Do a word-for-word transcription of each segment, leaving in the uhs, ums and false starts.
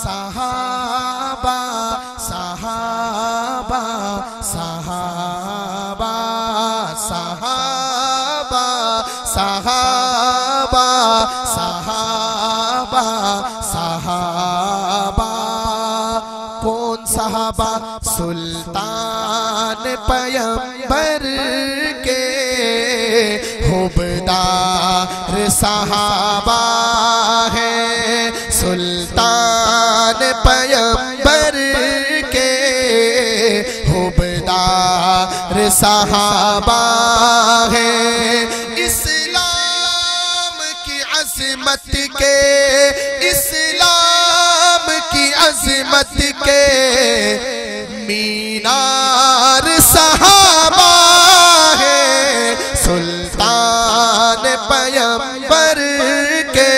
صحابہ صحابہ صحابہ صحابہ صحابہ صحابہ صحابہ کون صحابہ؟ سلطان پیمبر کے حبدار صحابہ ہے، سلطان پیمبر کے حبدار صحابہ ہے، اسلام کی عظمت کے اسلام کی عظمت کے مینار صحابہ ہے، سلطان پیمبر کے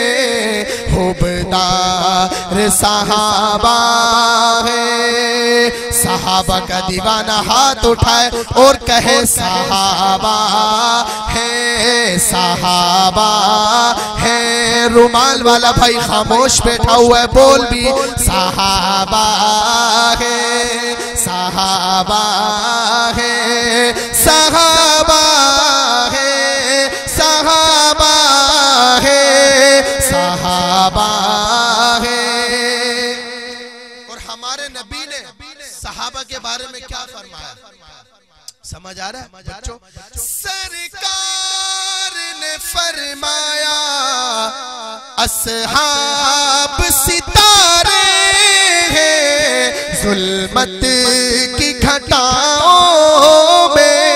حبدار صحابہ ہے۔ صحابہ کا دیوانہ ہاتھ اٹھائے اور کہے صحابہ ہے صحابہ ہے، رومال والا بھائی خاموش بیٹھا ہوا ہے، بول بھی صحابہ ہے صحابہ ہے صحابہ ہے صحابہ ہے صحابہ ہے۔ اور ہمارے نبی نے صحابہ کے بارے میں کیا فرمایا سمجھ آ رہا ہے بچوں؟ سرکار نے فرمایا اصحاب ستارے ہیں، ظلمت کی گھٹاؤں میں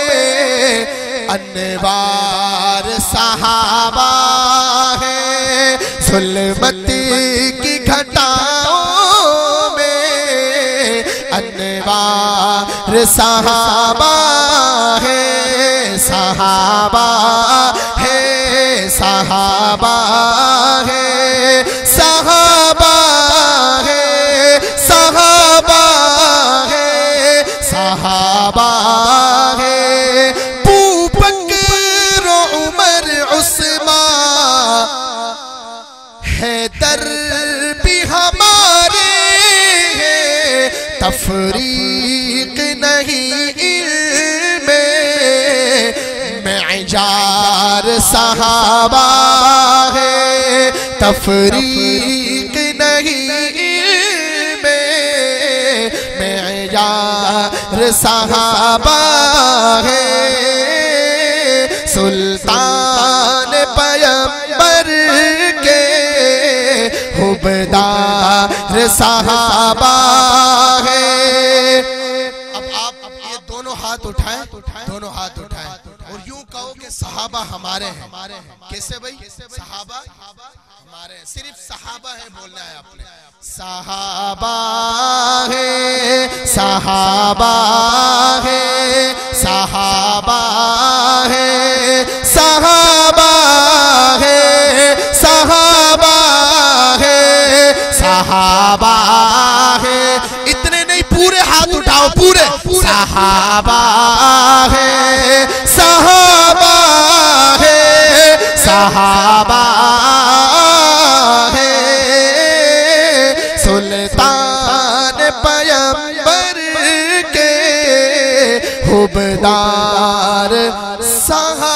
انوار صحابہ ہیں، ظلمت کی گھٹاؤں میں انوار صحابہ ہے، صحابہ ہے صحابہ ہے صحابہ ہے صحابہ ہے صحابہ ہے، ابو بکر عمر عثمان حیدر بھی ہمارے ہیں، تفریق نہیں علم معیار صحابہ ہے، تفریق نہیں علم معیار صحابہ ہے، سلطان پیمبر کے حبدار صحابہ ہے۔ اب آپ یہ دونوں ہاتھ اٹھائیں دونوں ہاتھ اٹھائیں اور یوں کہو کہ صحابہ ہمارے ہیں۔ کیسے بھائی؟ صحابہ ہمارے ہیں، صرف صحابہ ہے بولنا ہے آپ نے، صحابہ ہے صحابہ ہے صحابہ ہے صحابہ ہے صحابہ ہے صحابہ ہے، اتنے نہیں پورے ہاتھ اٹھاؤ پورے، صحابہ ہے صحابہ ہے صحابہ ہے، سلطان پیمبر کے حبدار صحابہ